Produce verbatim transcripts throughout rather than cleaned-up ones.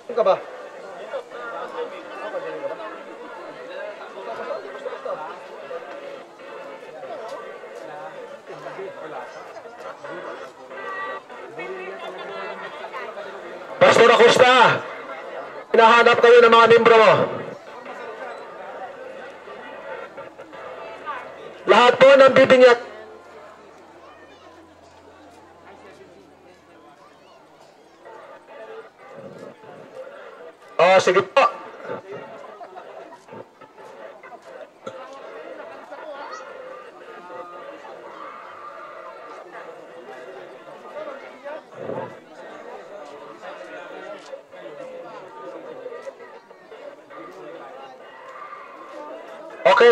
ka ba? Pastor Acosta, hinahanap kayo ng mga membro mo. Lahat po ng bibinyag. Oh, sige po. Okay.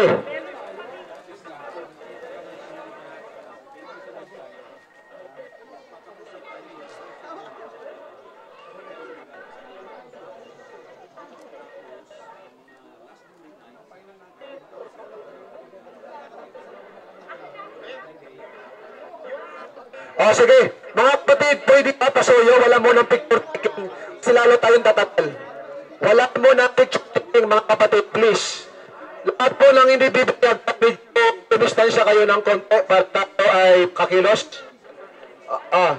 Oh, sige. Mga kapatid, pwede pa pasuyo. Wala mo ng picture taking. Silalo tayong tatatal. Wala mo ng picture taking, mga kapatid, please. Lahat po ng hindi bibigyan, dumistansya kayo ng konti para tayo ay kakilos. Ah. ah.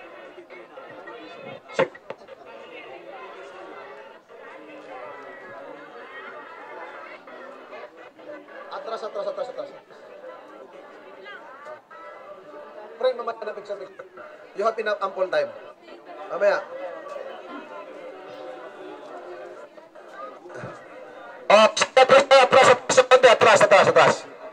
Sige. Atras, atras, atras, atras. Friend, mamaya na picture, picture. You have enough ample time. Mamaya. Oh, atras, atras, atras, atras, atras, atras.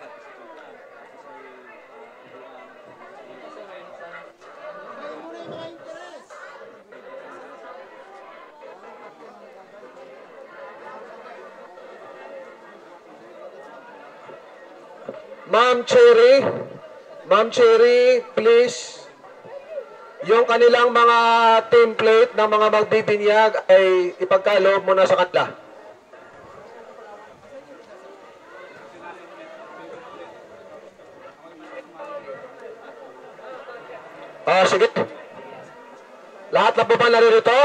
Ma'am Cherry, Ma'am Cherry, please. Yung kanilang mga template ng mga magbibinyag ay ipagkaloob mo na sa kanila. Ah, sige. Lahat na po ba naririto?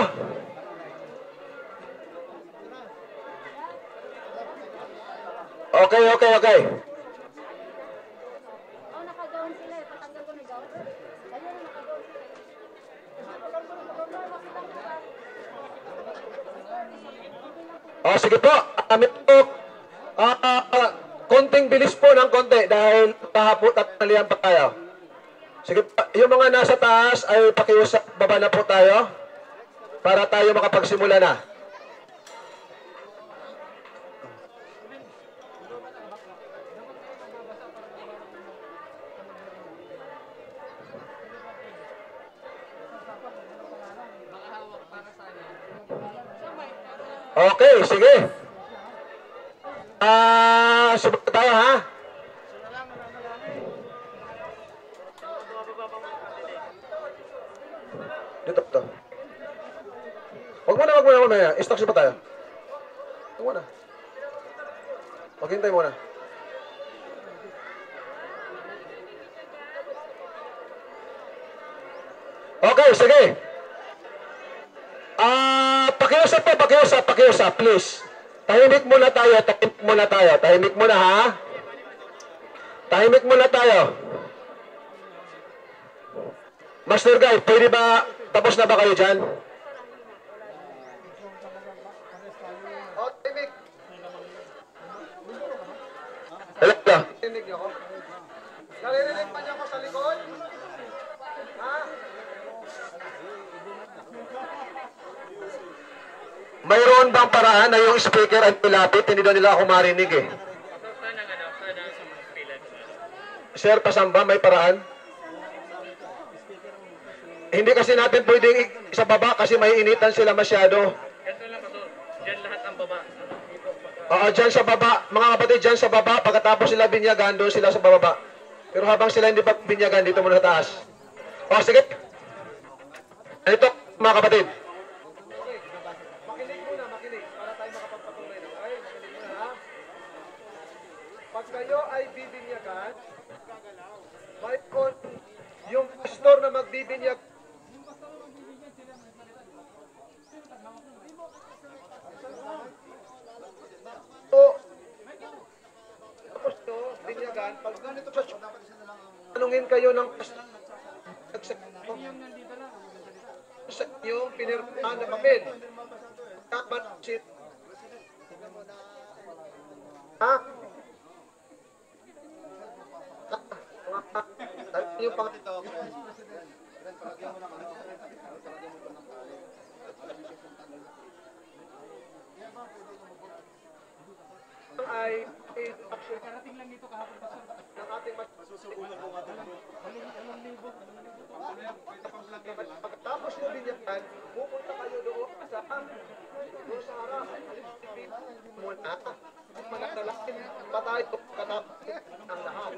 Okay, okay, okay. Oh, sige po. Amin po. Uh, uh, konting bilis po ng konti dahil kahapon at talihan pa tayo. Sige po. Yung mga nasa taas ay pakiusap, baba na po tayo para tayo makapagsimula na. Okay, sige. Ah, uh, subukan tayo ha. Dito to. Wag mo na, wag mo na, wag mo na. I-stock pa tayo. Wag mo na. Maghintay muna. Okay, sige. Ah, uh, pakiusap po, pakiusap, pakiusap, please. Tahimik muna tayo, tahimik muna tayo. Tahimik muna ha. Tahimik muna tayo. Master Guy, pwede ba, tapos na ba kayo dyan? Oh, tahimik. Hello? Tahimik niyo ako? Naririnig pa niya ako sa likod? Ha? Mayroon bang paraan na yung speaker ay nilapit? Hindi daw nila ako marinig eh. Sir, pasamba, may paraan? Hindi kasi natin pwedeng sa baba kasi may initan sila masyado. Ito lang ito. Diyan lahat ang baba. Oo, dyan sa baba. Mga kapatid, dyan sa baba. Pagkatapos sila binyagan, doon sila sa baba. Pero habang sila hindi pa binyagan, dito muna sa taas. O, sige. Ito, mga kapatid. Makinig muna, makinig. Para tayo makapagpatuloy. Okay? Makinig muna, ha? Pag kayo ay bibinyagan, may kon, yung pastor na magbibinyag, So, tapos nyo, binyagan, pag ganito sa tanungin kayo ng sa inyong pinirmahan na papel. Dapat si ha? Dahil yung pang ay karating lang dito kahapon ng ating masusugunan po nga pagkatapos nyo binyagan, pupunta kayo doon sa doon sa harap muna manatalakin pa tayo katapos ang lahat.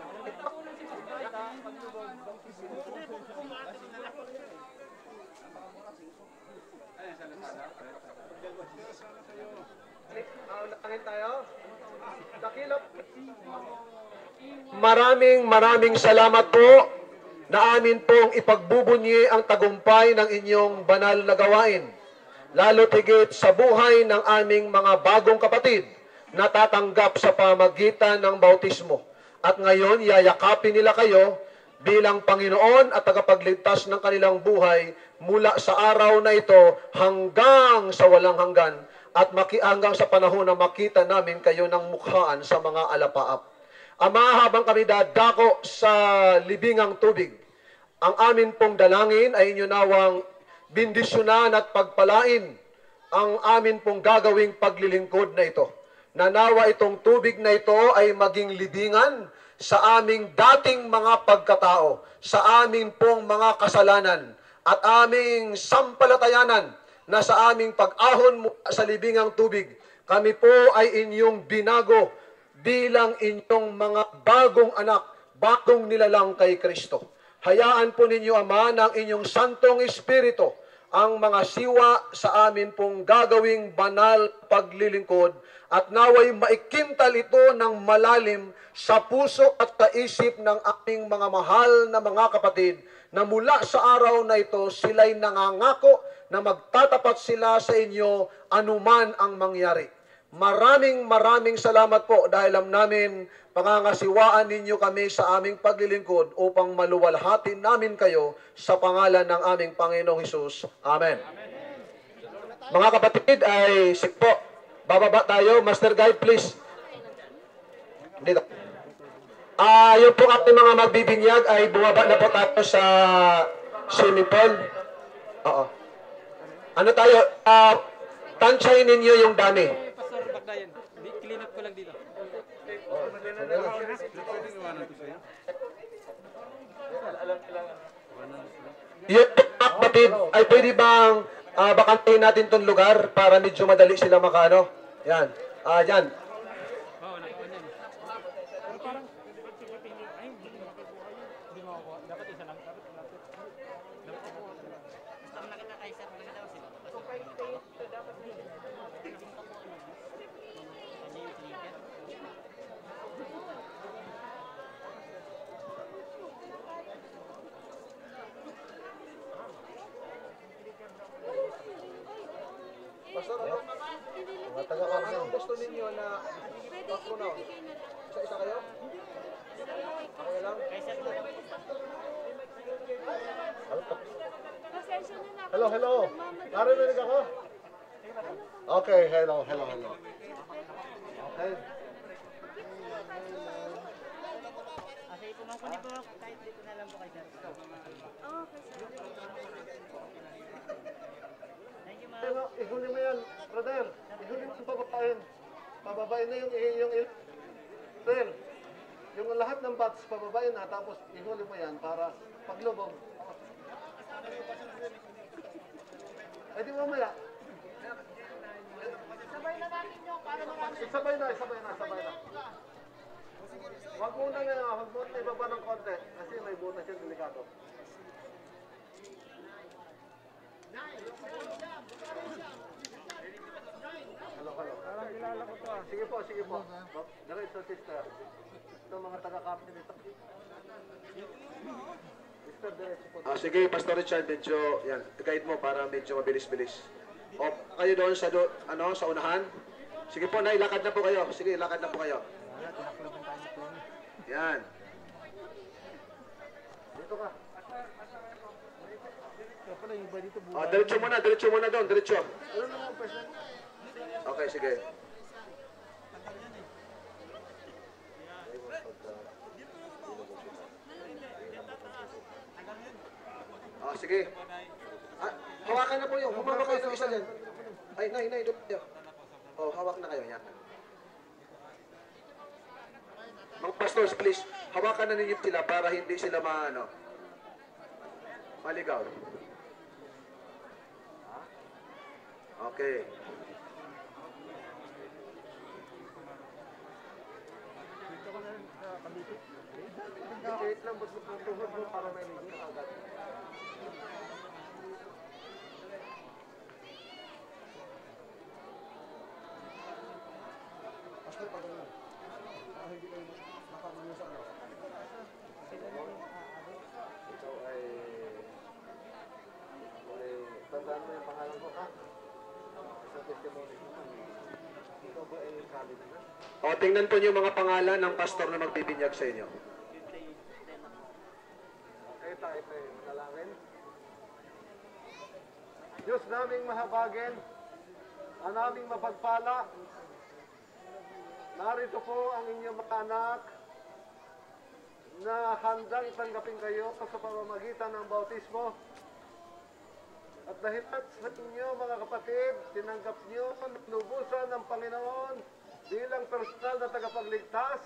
Langin tayo. Dakilap. Maraming maraming salamat po na amin pong ipagbubunyi ang tagumpay ng inyong banal na gawain. Lalo tigit sa buhay ng aming mga bagong kapatid na tatanggap sa pamagitan ng bautismo. At ngayon, yayakapin nila kayo bilang Panginoon at tagapagligtas ng kanilang buhay mula sa araw na ito hanggang sa walang hanggan at maki hanggang sa panahon na makita namin kayo ng mukhaan sa mga alapaap. Ama, habang kami dadako sa libingang tubig, ang amin pong dalangin ay inyo nawang bindisyonan at pagpalain ang amin pong gagawing paglilingkod na ito. Nanawa itong tubig na ito ay maging libingan sa aming dating mga pagkatao, sa amin pong mga kasalanan at aming sampalatayanan na sa aming pag-ahon sa libingang tubig, kami po ay inyong binago bilang inyong mga bagong anak, bagong nilalang kay Kristo. Hayaan po ninyo, Ama, ng inyong Santong Espiritu ang mga siwa sa amin pong gagawing banal paglilingkod at naway maikintal ito ng malalim sa puso at kaisip ng aming mga mahal na mga kapatid na mula sa araw na ito sila'y nangangako na magtatapat sila sa inyo anuman ang mangyari. Maraming maraming salamat po dahil alam namin pangangasiwaan ninyo kami sa aming paglilingkod upang maluwalhatin namin kayo sa pangalan ng aming Panginoong Hesus. Amen. Amen. Mga kapatid ay sikpo. Bababa tayo. Master Guide, please. Dito. Ah, uh, yung po ating mga magbibinyag ay bumaba na po tayo sa swimming pool. Oo. Ano tayo? Ah, uh, tansyahin ninyo yung dami. Clean up ko lang dito. Yung kapatid ay pwede bang uh, bakantahin natin itong lugar para medyo madali sila makano? Yan. Ah, uh, yan. Anong gusto ninyo na background? Isa-isa kayo? Okay lang? Hello, hello. Narinig ako? Okay, hello, hello, hello. Okay. Kasi pumakunin po ako kahit dito na lang po kayo. Ihuli mo yan, brother. Ihuli mo yung pababain. Pababain na yung yung il. Brother, yung lahat ng bats pababain na, tapos ihuli mo yan para paglubog. Eh di mamaya. Sabay na natin yung para marami. Sabay na, sabay na, sabay na. Huwag muna na, huwag muna ibaba ng konti kasi may butas yung delikado. Hello, hello. Parang kilala ko to ah. Sige po, sige po. Diretso, sister. Ito mga taga-captain nito. Sister, diretso po. Ah, sige, Pastor Richard, medyo, yan, guide mo para medyo mabilis-bilis. O kayo doon sa do, ano sa unahan. Sige po, Nay, lakad na po kayo. Sige, lakad na po kayo. Yan. Dito ka. Oh, diretso muna, diretso muna doon, diretso. Okay, sige. Oh, sige. Ah, hawakan na po yun. Humawak kayo ng isa dyan. Ay, Nay, Nay, doon kayo. Oh, hawak na kayo. Yan. Mga pastors, please, hawakan na ninyo sila para hindi sila maano, maligaw. Okay. Wait lang, ba't magtuhod mo para may ligin agad? Pastor, pag ano? Hindi kayo nakapag-usap na. Ikaw ay... ay... Tandaan mo yung pangalan ko, ha? Sa testimony ko. Ikaw ba ay kali na? O, tingnan po niyo mga pangalan ng pastor na magbibinyag sa inyo. Okay, tayo tayo. Manalangin. Diyos naming mahabagin, ang naming mapagpala, narito po ang inyong mga anak na handang tanggapin kayo sa pamamagitan ng bautismo. At dahil at sa inyo mga kapatid, tinanggap nyo ang lubusan ng Panginoon bilang personal na tagapagligtas,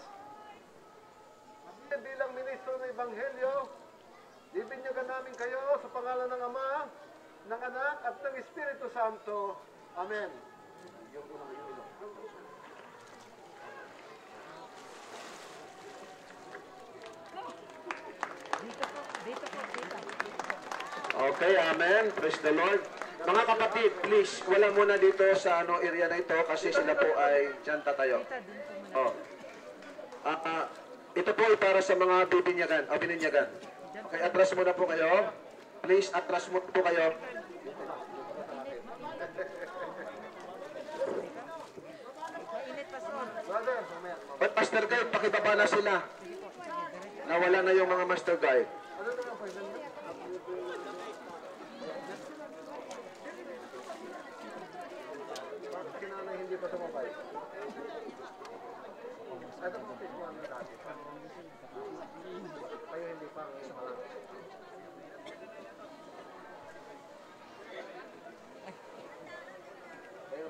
bilang ministro ng Ebanghelyo, ibinyagan namin kayo sa pangalan ng Ama, ng Anak at ng Espiritu Santo. Amen. Okay, amen. Praise the Lord. Mga kapatid, please, wala muna dito sa ano area na ito kasi sila po ay dyan tatayo. Oh. Ah, ah, ito po ay para sa mga bibinyagan, o bininyagan. Okay, atras muna po kayo. Please, atras muna po kayo. But Master Guide, pakibaba na sila. Nawala na yung mga Master Guide. Hindi pa sumabay. Ano po ito ang dati? Kayo hindi pa ang malang. Kayo,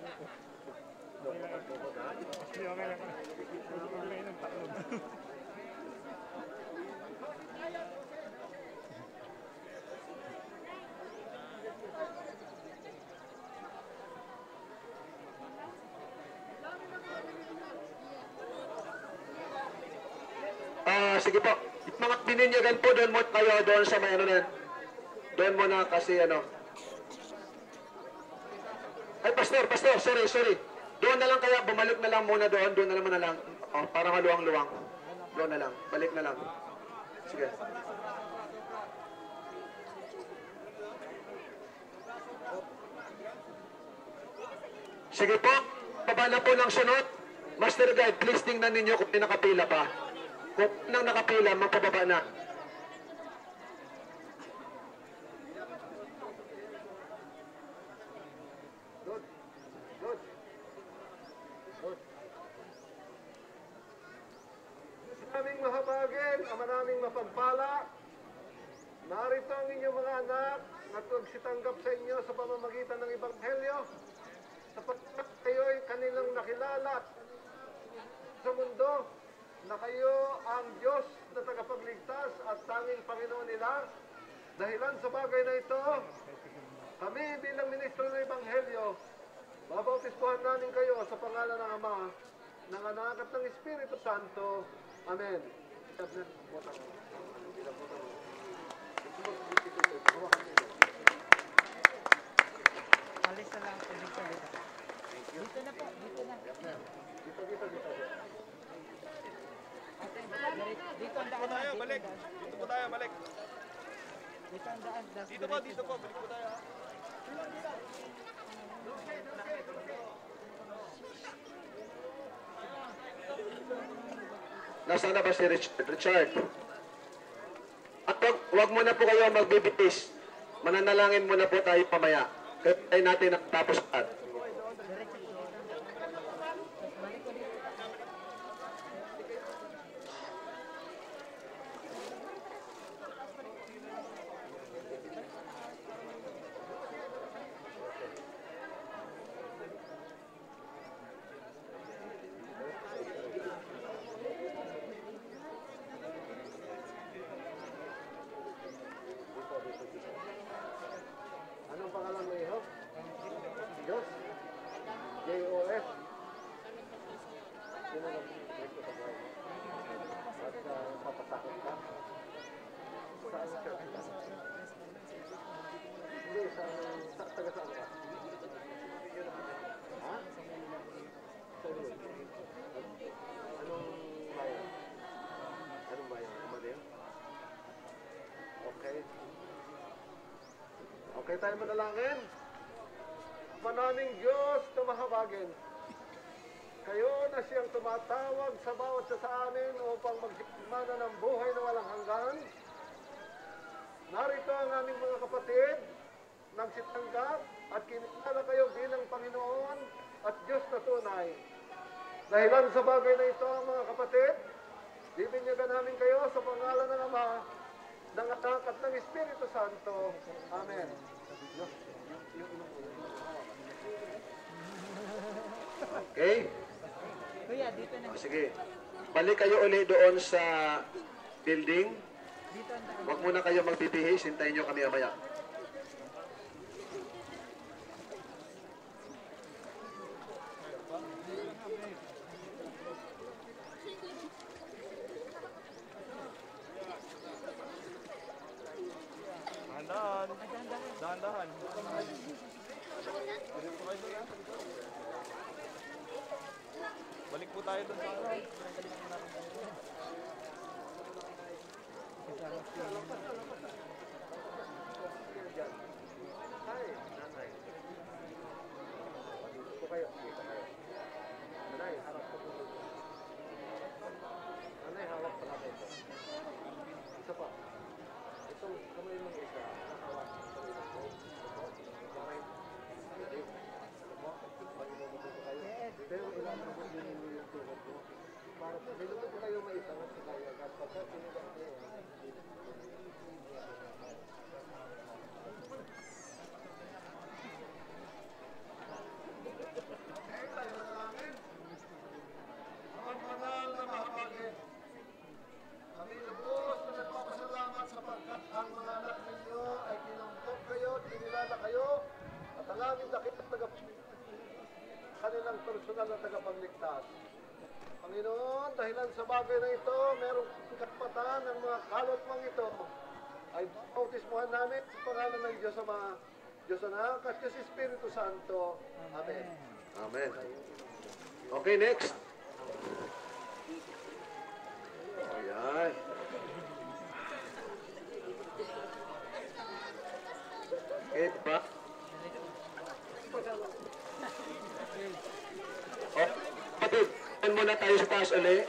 Ah, sige po. Mga bininyagan po doon mo kayo doon sa may ano na. Doon mo na kasi ano. Ay, pastor, pastor, sorry, sorry. Doon na lang kaya, bumalik na lang muna doon, doon na naman na lang. Oh, para maluwang-luwang. Doon na lang, balik na lang. Sige. Sige po, baba na po ng sunod. Master Guide, please tingnan ninyo kung may nakapila pa. Kung nang nakapila, magpababa na. Good. Good. Good. Maraming mahabagin, ang maraming mapagpala. Narito ang inyong mga anak na tugsitanggap sa inyo sa pamamagitan ng Ebanghelyo. Sapagkat kayo'y kanilang nakilala sa mundo na kayo ang Diyos na tagapagligtas at tanging Panginoon nila. Dahilan sa bagay na ito, kami bilang ministro ng Ebanghelyo, babautismohan namin kayo sa pangalan ng Ama, ng Anak at ng Espiritu Santo. Amen. Alis na lang po dito. Dito na po, dito na. Dito, dito, dito. Dito ang daan. tayo, balik. Dito po tayo, balik. Dito ang daan. Dito po, dito po. Balik po tayo. Nasaan na ba si Richard? Richard. At wag, wag muna po kayo magbibihis. Mananalangin muna po tayo pamaya. Kaya natin ang tapos at. Anong pangalan mo, Iho? Diyos? J O S? Sino ka? At uh, papasakot ka? Saan ka? Hindi, sa, sa taga saan ka? Ha? Sa Rio. Anong bayan? Anong bayan? Amadeo? Okay. Okay tayo manalangin. Manaming Diyos na mahabagin. Kayo na siyang tumatawag sa bawat sa sa amin upang magsimana ng buhay na walang hanggan. Narito ang aming mga kapatid, nagsitanggap at kinilala kayo bilang Panginoon at Diyos na tunay. Dahilan sa bagay na ito, mga kapatid, bibinyagan namin kayo sa pangalan ng Ama, ng Anak at ng Espiritu Santo. Amen. Okay? Kuya, dito na. O, sige. Balik kayo ulit doon sa building. Dito ang daan. Huwag muna kayo magbibihis. Hintayin nyo kami amaya. Dahan-dahan. Dahan-dahan. Balik po tayo doon sa ano. Hi, nanay. Dito kayo. Dito kayo. Nanay, harap ko po. Nanay, hawak pa natin ito. Isa pa. Itong kamay mong isa, hawak sa kamay ng po. Kamay. Ready? Ito. Pag-inubuto ko kayo. Pero ilalabot din yung tuhod mo. Para po, niluto kayo maisangat sa kaya. Pagka sinigang ko, ang banal na mahabagin. Kami lubos na nagpapasalamat sapagkat ang mga anak ninyo ay kinungkot kayo, kinilala kayo, at ang aming dakit at taga kanilang personal na tagapagligtas. Panginoon, dahilan sa bagay na ito, merong kapatan ng mga kalotmang ito, ay bautismuhan namin sa pangalan ng Diyos Ama, Diyos Anak, at Diyos Espiritu Santo. Amen. Amen. Okay, next. Ayan. Okay, pa. Oh, kapatid, saan muna tayo sa taas ulit?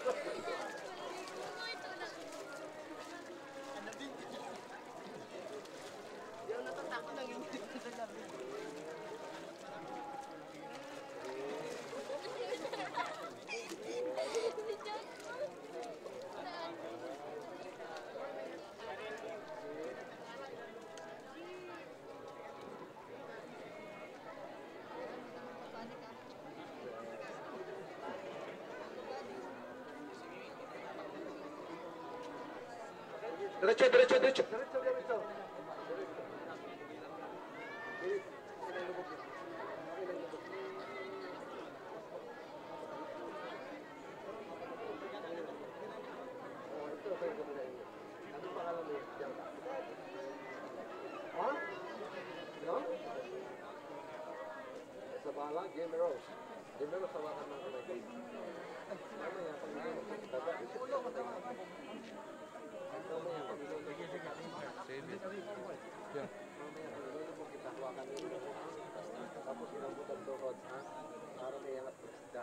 Diretso, diretso, diretso. Diretso, diretso. Anong pangalan mo? Ha? No? Sa bala, Jimmy Rose. Jimmy Rose, tawakan ng kamay. Mamaya, pag nagkakita, ulo ko tayo. Mamaya, pag nagkakita. Mamaya, pag nagkakita, hawakan mo. Tapos inabot ang tuhod, ha? Para may angat ng isda.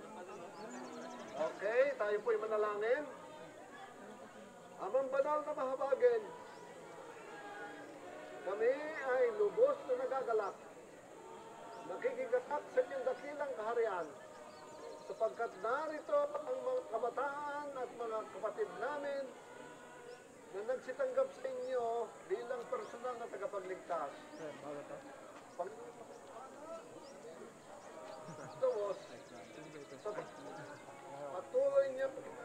Okay, tayo po'y manalangin. Amang banal na mahabagin, kami ay lubos na nagagalak. Nakikigatak sa inyong dakilang kaharian, sapagkat narito ang mga kabataan at mga kapatid namin na nagsitanggap sa inyo bilang personal na tagapagligtas. Pagtuos, sa patuloy niyo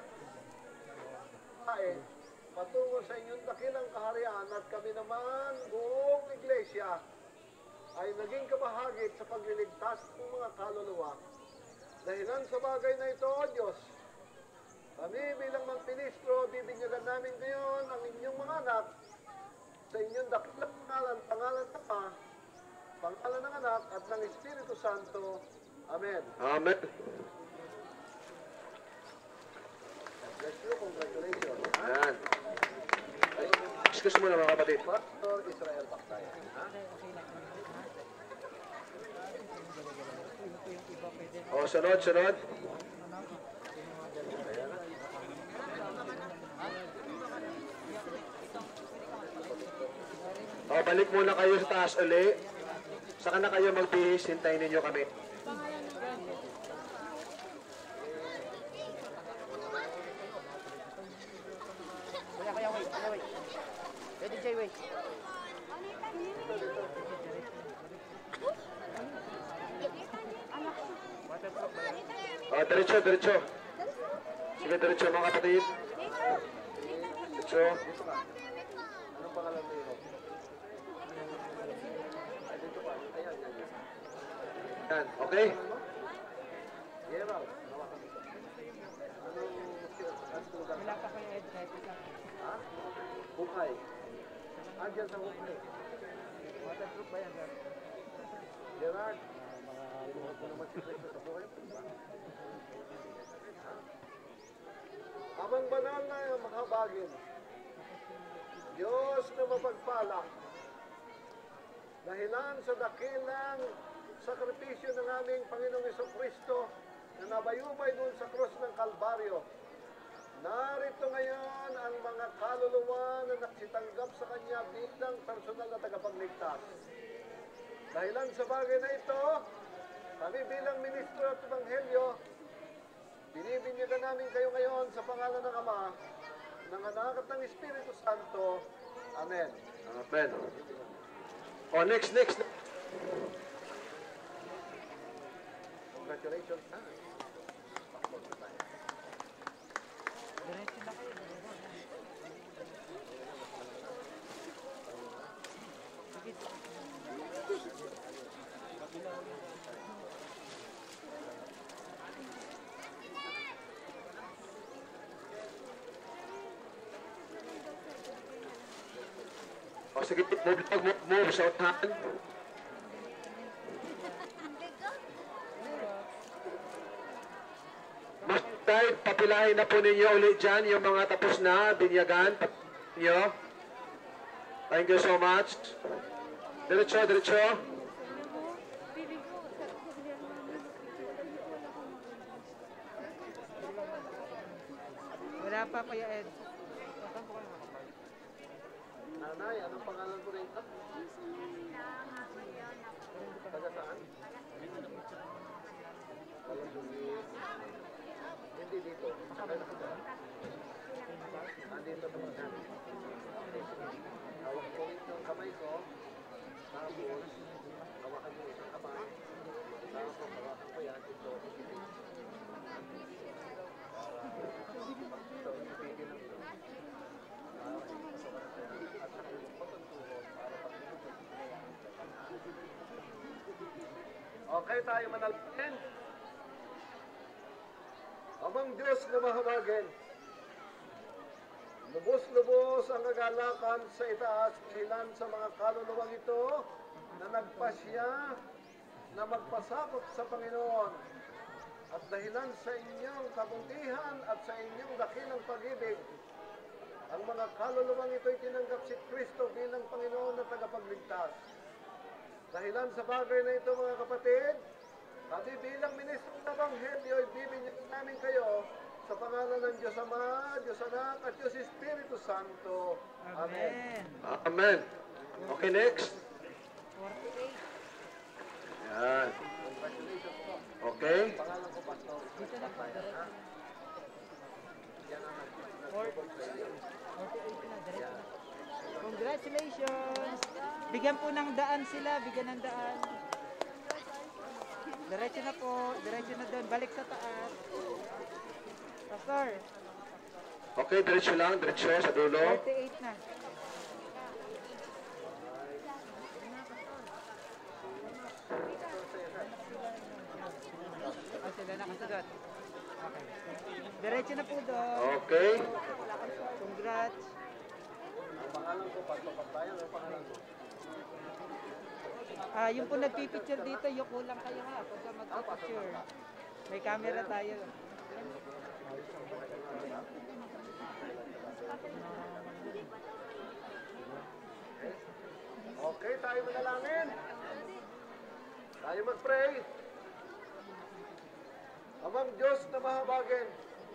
ay patungo sa inyong dakilang kaharian at kami naman buong iglesia ay naging kabahagi sa pagliligtas ng mga kaluluwa. Dahilan sa bagay na ito, O Diyos, kami bilang mga ministro, bibinyagan namin ngayon ang inyong mga anak sa inyong dakilang pangalan, pangalan ng Ama, pangalan ng Anak at ng Espiritu Santo. Amen. Amen. Bless you. Congratulations. Yan. Ay, excuse mo na mga kapatid. Pastor Israel Baktaya. Ha? O, sunod, sunod. O, balik muna kayo sa taas uli. Saka na kayo magbihis, hintayin ninyo kami. Kuya, kuya, wait, kuya, wait. Pwede, Jay, wait. O, diretso, diretso. Sige, diretso mga kapatid. Diretso. Anong pangalan mo yun? Ay, dito pa. Ayan, yan, yan. Yan, okay? Gerald, hawakan mo. Anong anong lugar? Wala pa kuya Ed, kahit isa. Ha? Bukay. Ah, dyan sa Bukay. Waterproof ba yan, sir? Gerard, mga lumuhod mo naman si Cristo sa buhay mo, diba? Amang banal na makabagin, Diyos na mapagpala, dahilan sa dakilang sakripisyo ng aming Panginoong Jesucristo na nabayubay doon sa krus ng Kalbaryo, narito ngayon ang mga kaluluwa na naksitanggap sa Kanya bilang personal na tagapagligtas. Dahilan sa bagay na ito, kami bilang ministro at Ebanghelyo, binibinyagan namin kayo ngayon sa pangalan ng Ama, ng Anak at ng Espiritu Santo. Amen. Amen. O, next, next. Congratulations. Ha? Diretso na kayo. O, sige, move, move, move, sa unahan. Mas tayo, papilahin na po ninyo ulit dyan yung mga tapos na, binyagan, nyo. Thank you so much. Diretso, diretso. Wala pa kuya Ed. Nanay, anong pangalan ko rin? Taga saan? Hindi dito. Sakay na kita. Nandito sa mga. Hawak ko rin yung kamay ko. Tapos, hawakan mo isang kamay. Tapos, hawakan ko yan. Ito, ito. Ito, ipigil lang ito. At saka yung pagkantuhon para pag-ibig. Okay, tayo manalangin. Amang Diyos na mahabagin, lubos-lubos ang kagalakan sa itaas dahilan sa mga kaluluwang ito na nagpasya na magpasakop sa Panginoon at dahilan sa inyong kabutihan at sa inyong dakilang pag-ibig. Ang mga kaluluwang ito'y tinanggap si Kristo bilang Panginoon na tagapagligtas. Dahilan sa bagay na ito mga kapatid, kami bilang ministro ng Ebanghelyo, ibibigyan namin kayo sa pangalan ng Diyos Ama, Diyos Anak, at Diyos Espiritu Santo. Amen. Amen. Okay, next. forty-eight. Yan. Okay. Dito na po. forty-eight na, diretso na. Congratulations! Bigyan po ng daan sila, bigyan ng daan. Diretso na po, diretso na doon, balik sa taas. Pastor, Okay, diretso lang, diretso sa dulo. forty-eight na. Oh, sila nakasagot. Okay. Diretso na po doon. Okay. Congrats. Ah, yung po nagpipicture dito, yuko lang kayo ha, pagka magpipicture. May camera tayo. Okay, tayo manalangin. Tayo mag-pray. Amang Diyos na mahabagin.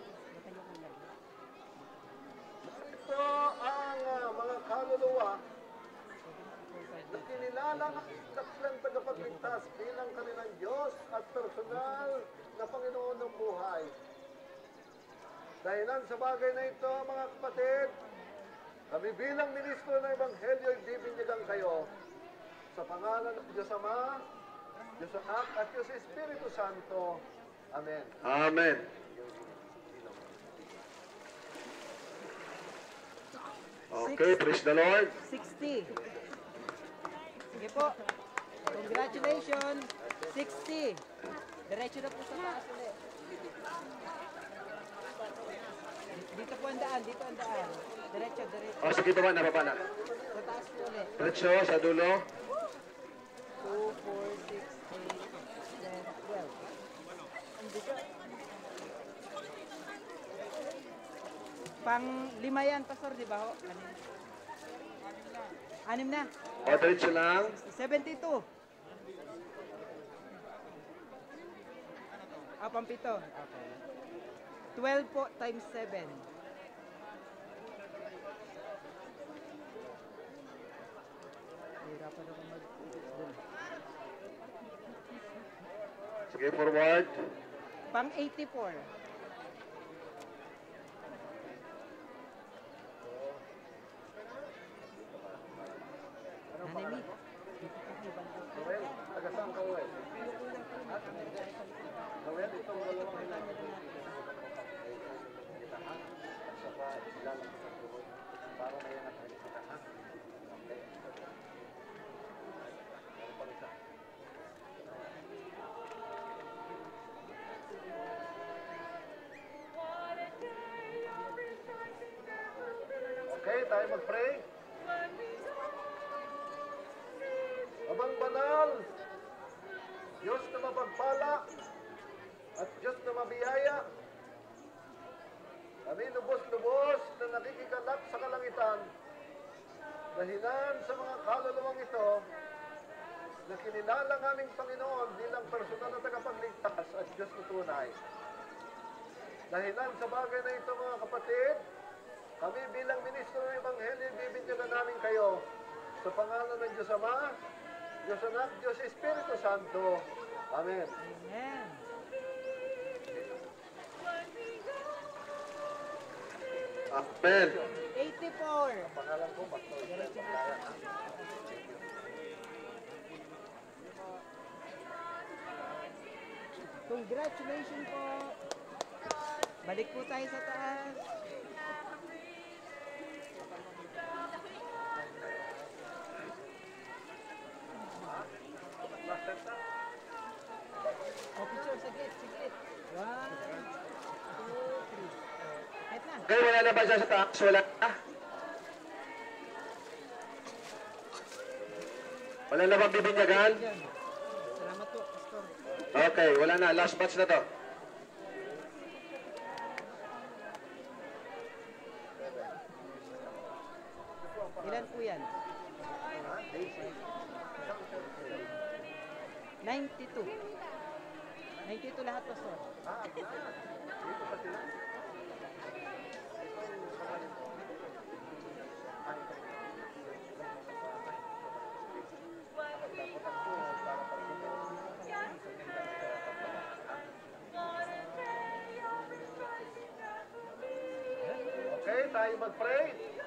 Ito ang uh, mga kaluluwa na kinilala ng daklang tagapagligtas bilang kanilang Diyos at personal na Panginoon ng buhay. Dahilan sa bagay na ito, mga kapatid, kami bilang ministro ng Ebanghelyo, ibibinyagan kayo sa pangalan ng Diyos Ama, Diyos Anak, at Diyos Espiritu Santo. Amen. Amen. Okay, praise the Lord. sixty. Sige po. Congratulations. sixty. Diretso na po sa taas ulit. Dito po ang daan, dito ang daan. Diretso, diretso. O, sige ba, nababa na. Sa taas po ulit. Diretso sa dulo. two, four, six, eight, ten, twelve. Pang lima yan, Pastor, di ba ho? Anim. Anim na. O, diretso lang. seventy-two. Ah, pampito. Okay. twelve po times seven. Hirapan ako mag... Sige, forward. Pang eighty-four. Nanay, Noel, taga-saan ka, Noel? Noel, itong dalawang hinanap. Saka ilan sa tuhod. Para may anak na isa ka, ha? Okay. Meron pa isa. Okay, tayo mag-pray. Abang banal, Diyos na mapagpala at Diyos na mabiyaya, kami lubos-lubos na nakikikalap sa kalangitan, dahilan sa mga kaluluwang ito na kinilala ng aming Panginoon bilang personal na tagapagligtas at Diyos na tunay. Dahilan sa bagay na ito, mga kapatid, kami bilang ministro ng Ebanghelyo, bibigyan namin kayo sa pangalan ng Diyos Ama, Diyos Anak, Diyos Espiritu Santo. Amen. Amen. Amen. eighty-four. Pangalan ko, Pastor Israel Pagkaya. Congratulations po. Balik po tayo sa taas. O, picture, saglit, saglit. One, two, three. Kahit na. Okay, wala na ba siya sa taas? Wala na? Wala na bang bibinyagan? Yan. Salamat po, Pastor. Okay, wala na. Last batch na to. Ilan po yan? ninety-two. ninety-two lahat, Pastor. Ah, dito pa sila. Okay, tayo mag-pray.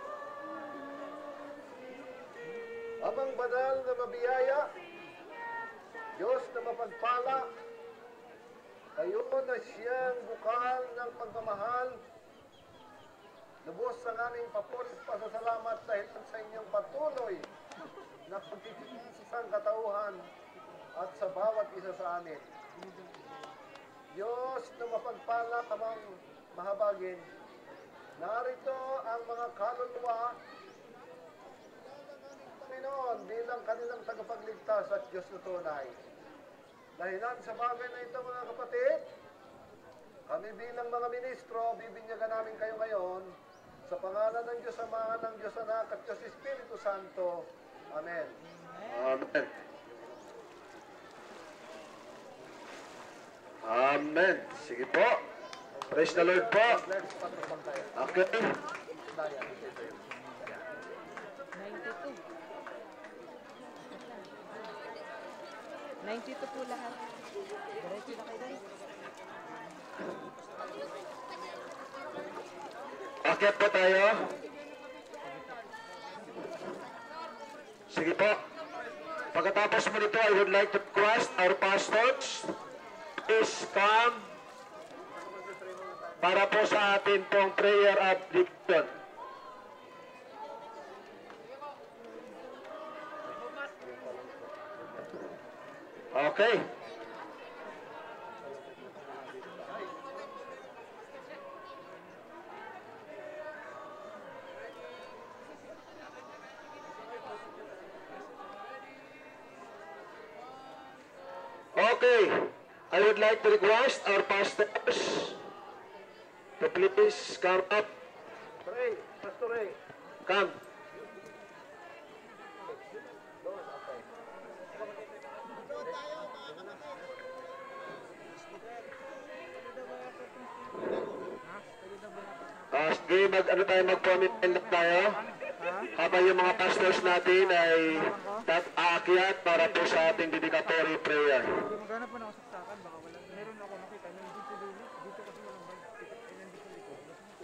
Amang banal na mabiyaya, Diyos na mapagpala, kayo na siyang bukal ng pagmamahal, lubos ang aming papurit pasasalamat dahil sa inyong patuloy na pagtitiis sa sangkatauhan at sa bawat isa sa amin. Diyos na mapagpala kamang mahabagin, narito ang mga kaluluwa Panginoon bilang kanilang tagapagligtas at Diyos na tunay. Dahilan sa bagay na ito mga kapatid, kami bilang mga ministro, bibinyagan namin kayo ngayon sa pangalan ng Diyos Ama, ng Diyos Anak at Diyos Espiritu Santo. Amen. Amen. Amen. Sige po. Praise the Lord po. Let's patrupang tayo. Okay. Daya. ninety-two. ninety-two po lahat. Diretso na kayo doon. Akyat po tayo. Sige po. Pagkatapos mo nito, I would like to request our pastors please come para po sa atin pong prayer of dedication. Okay. Okay, I would like to request our pastors to please come up. Pray, Pastor Ray. Come. Ah, sige, mag, ano tayo, mag-comment tayo. Habang yung mga pastors natin ay tat aakyat para po sa ating dedicatory prayer. Maghanap po na ako sa saksakan, baka wala. Meron ako nakita, nandito dito, dito kasi walang bike, ticket ay nandito dito.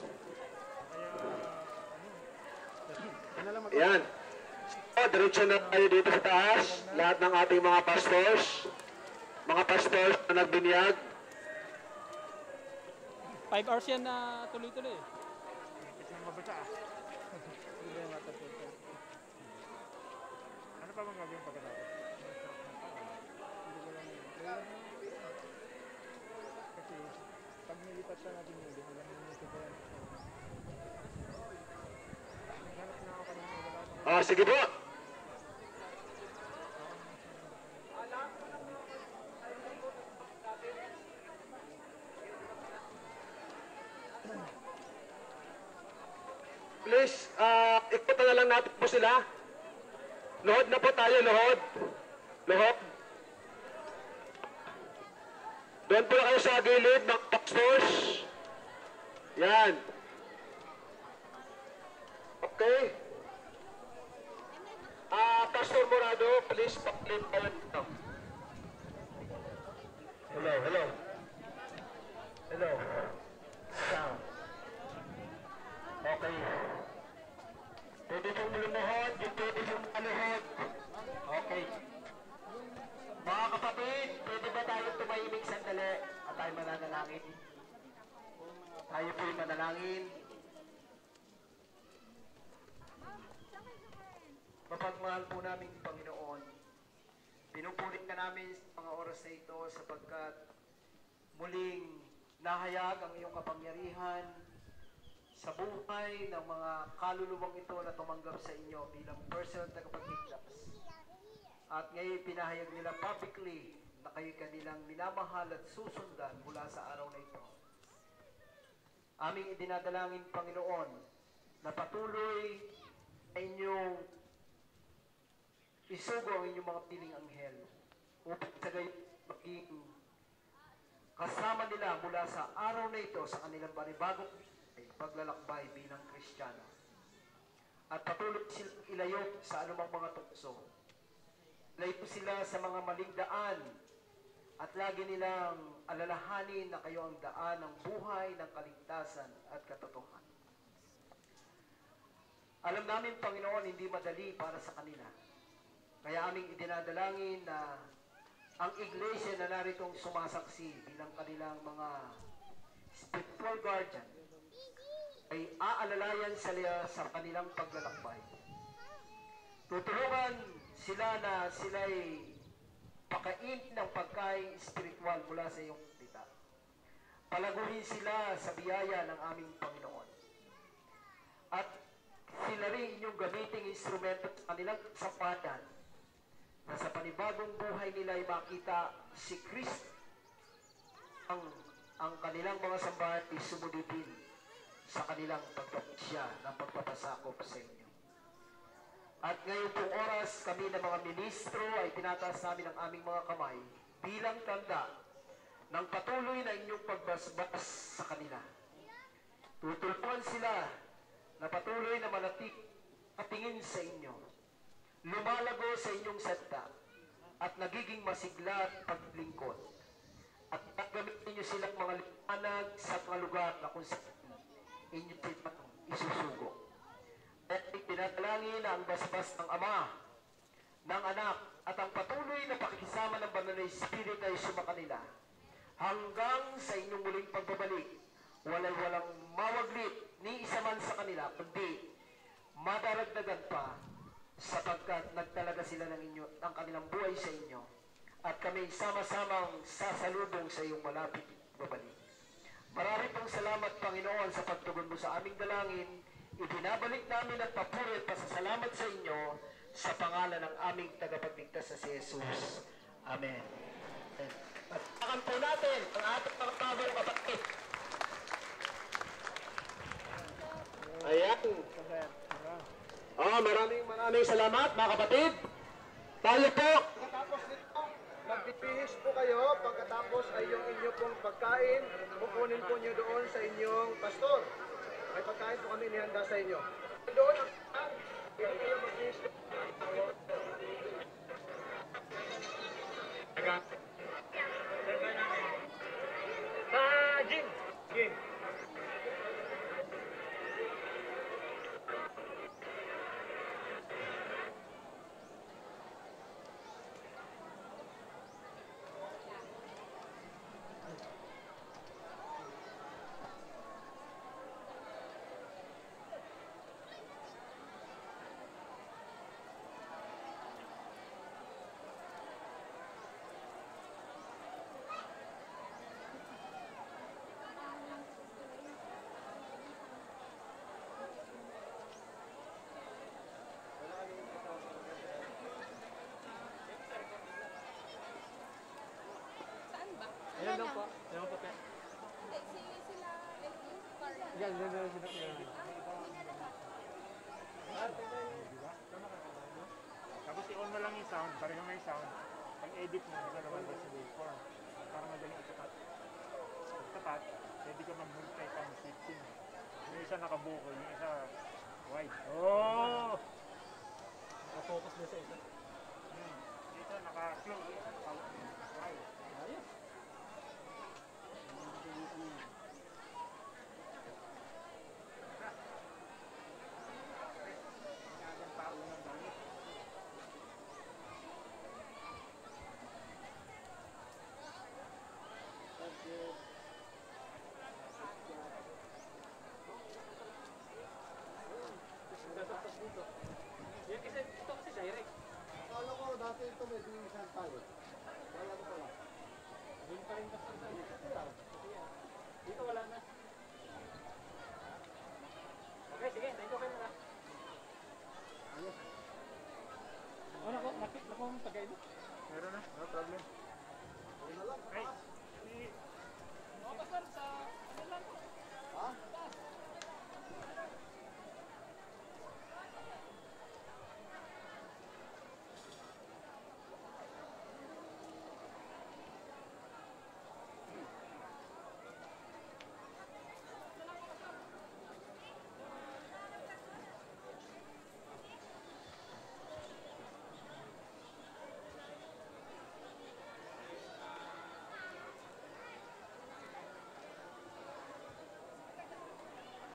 Kaya, ano, Ayan. So, diretso na tayo dito sa taas. Lahat ng ating mga pastors, mga pastors na nagbinyag. five hours yan na tuloy-tuloy. kasi nang mabasa ah. Hindi ba yung matapos? Ano pa bang gagawin pagkatapos? Hindi ko lang yun. Kasi pag nilipat pa natin yun, di ko lang yun ito pa yan. Naghanap na ako kanina, wala akong Ah, sige po. Please, ah, ikutan na lang natin po sila. Luhod na po tayo, luhod. Luhod. Doon po kayo sa gilid ng pastors. Yan. Okay. Ah, Pastor Morado, please paklit tayo dito. Hello, hello. Hello. Sound. Okay. Pwede pong lumuhod, yung pwede pong maluhod. Okay. Mga kapatid, pwede ba tayo tumahimik sandali at tayo mananalangin? Tayo po'y manalangin. Mapagmahal po namin Panginoon. Pinupulit ka namin sa mga oras na ito sapagkat muling nahayag ang iyong kapangyarihan sa buhay ng mga kaluluwang ito na tumanggap sa inyo bilang personal tagapagligtas. At ngayon pinahayag nila publicly na kayo kanilang minamahal at susundan mula sa araw na ito. Aming idinadalangin, Panginoon, na patuloy na inyong isugo ang inyong mga piling anghel upang sa gayon maging kasama nila mula sa araw na ito sa kanilang panibagong paglalakbay bilang Kristiyano. At patuloy silang ilayo sa anumang mga tukso. Ilayo sila sa mga maling daan at lagi nilang alalahanin na kayo ang daan ng buhay, ng kaligtasan at katotohanan. Alam namin, Panginoon, hindi madali para sa kanila. Kaya aming idinadalangin na ang iglesia na naritong sumasaksi bilang kanilang mga spiritual guardian ay aalalayan sila sa kanilang paglalakbay. Tutulungan sila na sila'y pakain ng pagkain spiritual mula sa iyong salita. Palaguhin sila sa biyaya ng aming Panginoon. At sila rin inyong gamiting instrumento sa kanilang sapadan na sa panibagong buhay nila ay makita si Kristo ang, ang kanilang mga sambahan ay sumudipin sa kanilang pagpapasya ng pagpapasakop sa inyo. At ngayon pong oras, kami na mga ministro ay tinataas namin ang aming mga kamay bilang tanda ng patuloy na inyong pagbasbas sa kanila. Tutulungan sila na patuloy na manatik katingin sa inyo, lumalago sa inyong salita, at nagiging masigla at paglingkod. At gagamitin niyo silang mga liwanag sa mga lugar na kung saan inyo silang isusugo. At pinadalangin na ang basbas ng Ama, ng Anak, at ang patuloy na pakikisama ng Banal na Espiritu ay sumakanila hanggang sa inyong muling pagbabalik. Walay walang mawaglit ni isa man sa kanila, kundi madaragdagan pa sapagkat nagtalaga sila ng inyo, ang kanilang buhay sa inyo. At kami sama-samang sasalubong sa iyong malapit babalik. Marami pong salamat, Panginoon, sa pagtugon mo sa aming dalangin. Ibinabalik namin at papuri at pasasalamat sa inyo sa pangalan ng aming tagapagligtas na si Jesus. Amen. At takan po natin ang ating mga bagong kapatid. Ayan. Oh, maraming maraming salamat, mga kapatid. Tayo po. Pagkatapos nito, magpipihis po kayo. Pagkatapos ay yung inyo pong pagkain, kukunin po nyo doon sa inyong pastor. May pagkain po kami nihanda sa inyo. Doon ang hindi kayo magpihis. Sa gym. Gym. Ayan lang po. Ayan po, pe. Yan, yan, yan, yan, yan. Tapos i-on mo lang yung sound, pareho may sound. Pag-edit mo, hindi ka naman ba sa waveform. Para madaling itapat. Pag tapat, pwede ka mag-multi-time switching. Yung isa nakabukol, yung isa wide. Oh! Nakafocus na sa isa. Hmm. Dito naka-close. Wide. Ayos. Yan kasi, ito kasi direct. Akala ko dati ito may binisan tayo. Wala ko pala. Yun pa rin kasi sa dito wala na.